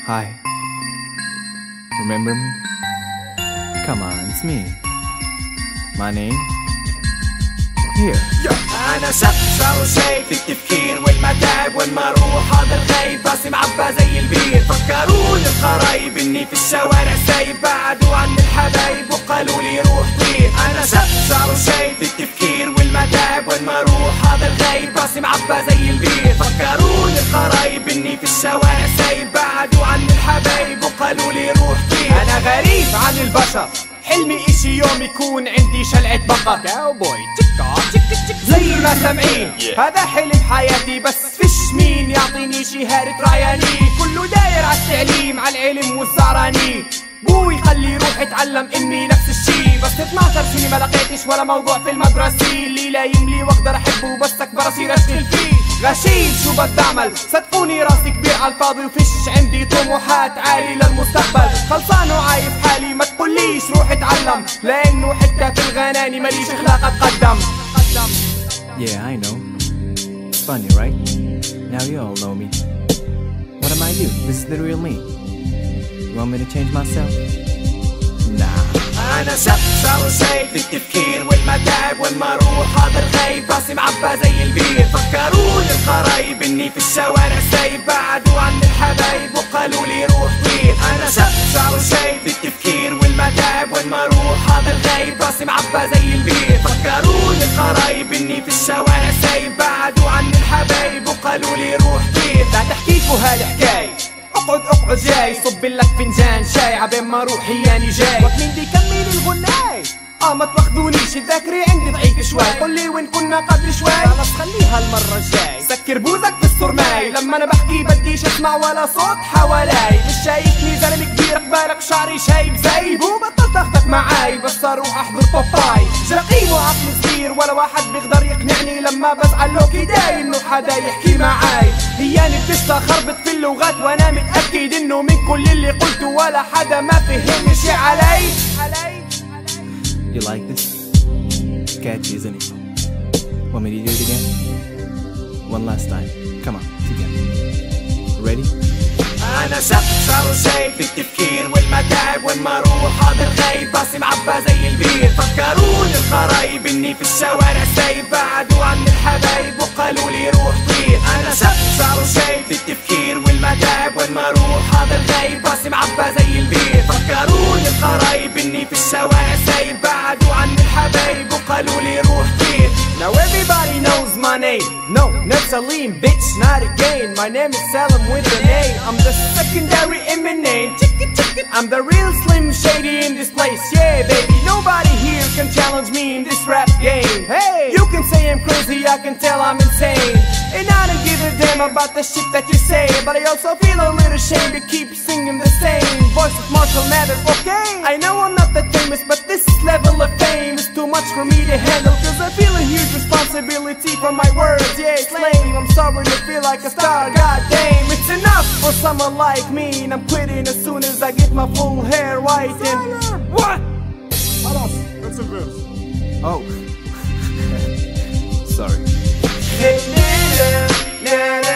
Hi. Remember me? Come on, it's me. My name? Here. أنا شخص وشايف التفكير والمتاعب وين ما أروح هذا الغيب راسي معبى زي البير. فكروني الخرايب إني في الشوارع سايب بعدوا عن الحبايب وقالوا لي روح طير. أنا شخص وشايف التفكير والمتاعب وين ما أروح هذا الغيب راسي معبى زي البير. فكروني الخرايب إني في الشوارع سايب بعدوا عن الحبايب وقالوا لي روح طير. أنا غريب عن البشر حلمي اشي يوم يكون عندي شلعة بقر كاوبوي زي ما سامعين هذا حلم حياتي بس فيش مين يعطيني شهادة رياني. كله داير عالتعليم عالعلم والزعراني. بوي خلي روح اتعلم امي نفس الشي بس 12 سنة ما لقيتش ولا موضوع في المدرسي اللي لا يملي واقدر احبه بس اكبر اصير اشتغل فيه. غشيم شو بدي اعمل صدقوني راسي كبير عالفاضي وفيش عندي طموحات عالي للمستقبل. خلصان وعايف حالي ما تقوليش روح اتعلم لانه حتى في الغناني ماليش اخلاق اتقدم. Yeah, I know. It's funny, right? Now you all know me. What am I do? This is the real me. You want me to change myself? Nah. أنا شخص وشايف التفكير والمتاعب وين ما أروح هذا الغيب راسي معبى زي البير. فكروني الخرايب إني في الشوارع سايب بعدوا عن الحبايب وقالوا لي روح طير. أنا شخص وشايف التفكير والمتاعب وين ما أروح هذا الغيب راسي معبى زي البير. فكروني الخرايب إني في الشوارع سايب بعدوا عن الحبايب وقالوا لي روح طير. لا تحكيكوا هالحكاية اقعد جاي صب لك فنجان شاي عبين ما روحي يعني جاي. وقت مين دي كمل الغناي ما تاخذونيش الذاكري عندي ضعيف شوي. قول لي وين كنا قبل شوي خلاص خليها المرة الجاي. سكر بوزك في الصرماي لما انا بحكي بديش اسمع ولا صوت حوالي. مش شايفني زلمة كبير قبالك شعري شايب زايب وبطلت اخدك معاي بس اروح احضر باباي. جرقيم وعقل صغير ولا واحد بيقدر يقنعني لما بزعل لو كداي انه حدا يحكي معاي. هياني بتشتا خربت في اللغات وانا متأكد انه من كل اللي قلته ولا حدا ما فهمني شي علي. You like this? It's catchy, isn't it? Want me to do it again? One last time. Come on, together. Ready? أنا شخص وشايف التفكير والمتاعب وين ما أروح هذا الغيب راسي معبى زي البير. فكروني الخرايب إني في الشوارع سايب بعدوا عن الحبايب وقالوا لي روح طير. أنا شخص وشايف التفكير والمتاعب وين ما أروح هذا الغيب راسي معبى زي البير. فكروني الخرايب إني في الشوارع سايب بعدوا عن الحبايب وقالوا لي روح طير. Now everybody knows my name. No, not Salim, bitch, not again. My name is Salim with an A. I'm the secondary in my name. I'm the real Slim Shady in this place. Yeah, baby, nobody here can challenge me in this rap game. Hey, you can say I'm crazy, I can tell I'm insane. And I don't give a damn about the shit that you say. But I also feel a little shame to keep singing the same voice of Marshall Mathers, okay? I know I'm not that famous, but this level of fame is too much for me to handle. Cause I feel a huge responsibility for my words. Yeah, it's lame, I'm sorry to feel like a star. God damn, it's enough for someone like me. And I'm quitting as soon as I get my full hair white. And what? That's a verse. Oh. Sorry. Na, na, na, na.